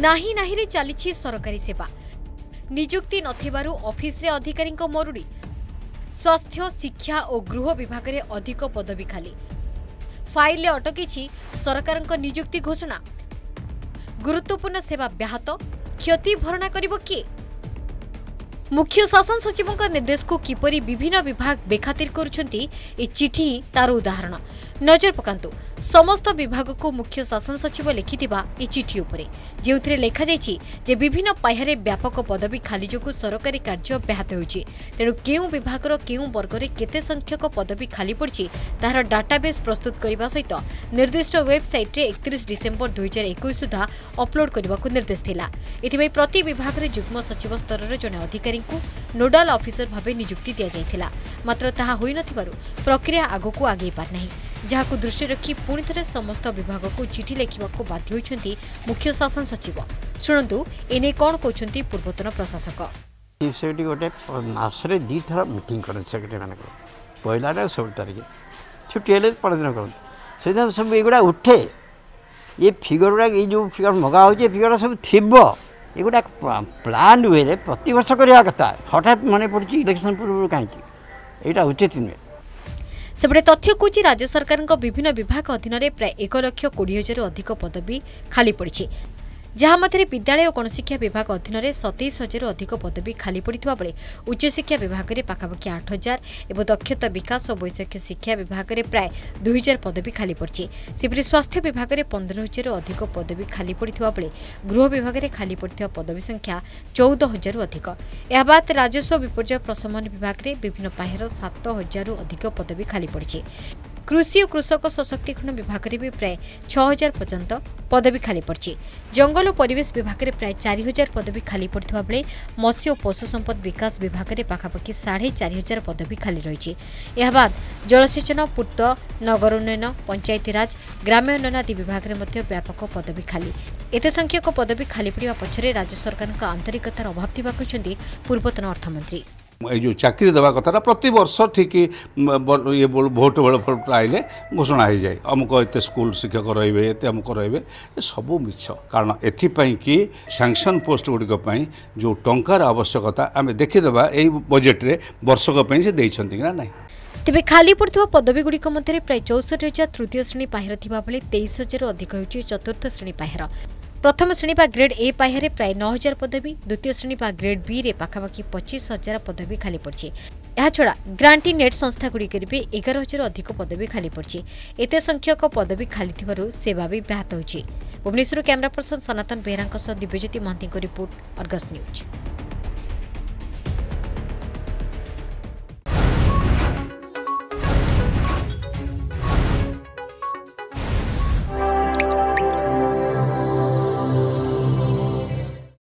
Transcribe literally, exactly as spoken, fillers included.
नाही नाही रे चली सरकारी सेवा निजुक्ति नथिबारु ऑफिस रे अधिकारी मरुड़ी स्वास्थ्य शिक्षा और गृह विभाग रे अधिक पदवी खाली फाइल रे अटकी सरकार निजुक्ति घोषणा गुरुत्वपूर्ण सेवा ब्याहत क्षति भरणा करिबो किए मुख्य शासन सचिव निर्देश को किपरि विभिन्न विभाग बेखातिर करुछंती ए चिठी तार उदाहरण नजर पकांतु समस्त विभाग को मुख्य शासन सचिव लिखिथिबा ए चिठी उपरे जेउथिरे लेखा जायछि जे विभिन्न पाह्यारे व्यापक पदवी खाली जोगु सरकारी कार्य ब्याहत होछि तेणु केउ विभाग रो केउ वर्ग रे केते संख्यक पदवी खाली पड़छि तार डाटाबेस प्रस्तुत करबा सहित निर्दिष्ट वेबसाइट रे इकतीस डिसेंबर दो हज़ार इक्कीस सुधा अपलोड करबा को निर्देश थिला एथिबे प्रति विभाग रे जुग्म सचिव स्तर रे जने अधिकारी को नोडाल ऑफिसर भावे नियुक्ति दिया जायथिला मात्र ताहा होई नथिबारु प्रक्रिया आगो को आगे पार नाही जहां दृष्टि रखी पुणी थे समस्त विभाग को चिठी लिखा बाध्य होती मुख्य शासन सचिव शुणु एने कौन कहते पूर्वतन प्रशासक गोटे मसरे दी थर मीटिंग कर सेक्रेटरी मान पहला सोलह तारीख छुट्टी है परदिन कर सब युवा उठे ये फिगर गुड़ा ये जो फिगर मगा हो फिगर सब थी ये गोटा प्लान वे प्रत वर्ष करवा कथा हठात मन पड़ी इलेक्शन पूर्व कहीं यहाँ उचित नुहे सेपटे तथ्य कौच राज्य सरकार विभिन्न विभाग अधीन में प्राय एक लक्ष कोड़े हजार अधिक पदवी खाली पड़ी जहाँ मध्य विद्यालय और गणशिक्षा विभाग अधीन में सतैश हजार अधिक पदवी खाली पड़ा बेले उच्चशिक्षा विभाग में पाखापाखि आठ हजार और दक्षता विकास और वैषयिक शिक्षा विभाग में प्राय दुई हजार पदवी खाली पड़ी सेपरी स्वास्थ्य विभाग में पंद्रह हजार अधिक पदवी खाली पड़ा बेले गृह विभाग में खाली पड़ा पदवी संख्या चौदह हजार अधिक यह बाद राजस्व विपर्यय प्रशमन विभाग में विभिन्न पाह्यर सात हजार अधिक पदवी खाली पड़ी कृषि और कृषक सशक्तिकरण विभाग में भी प्राय छह हजार पर्यंत पदवी खाली पड़ी जंगल और परिवेश विभाग में प्राय चार हजार पदवी खाली पड़ता बेले मत्स्य और पशु संपद विकास विभाग में पाखापाखि साढ़े चार हजार पदवी खाली रही यह बाद जलसेचन पूर्त नगर उन्नयन पंचायतीराज ग्राम्य उन्नयन आदि विभाग में व्यापक पदवी खाली एते संख्यक पदवी खाली पड़ा पछरे राज्य सरकार आंतरिकतार अभाव थिबा कहते पूर्वतन अर्थमंत्री ये जो चाकरी देवा कथा प्रति वर्ष ठीक ये भोट बेल आइले घोषणा हो जाए अमुक एत स्कूल शिक्षक रे एत अमुक रे सबू मिछ कारण एथिपाई कि सैंक्शन पोस्ट गुड़िक जो टंकार आवश्यकता आम देखीदेवा यही बजेट रे वर्षक से देइछंती ना नहीं तेबे खाली पड़ुवा पदवी गुड़िक मध्य प्राय चौसठ हजार तृतीय श्रेणी पाह्यर थिबा बेले तेईस हजार अधिक होउछि चतुर्थ श्रेणी पाह्यर प्रथम श्रेणी बा ग्रेड ए पाह्यर प्राय नौ हजार पदवी द्वितीय श्रेणी बा ग्रेड बी रे पाखापाखि पच्चीस हजार पदवी खाली पड़ी याछड़ा ग्रांटी नेट संस्था गुड़िक भी एगार हजार अधिक पदवी खाली पड़ी एते संख्यक पदवी खाली थिबारु सेवा भी ब्याहत होछि Bhubaneswar camera person Sanatan Behera Dibyajyoti Mohanty report Argus news.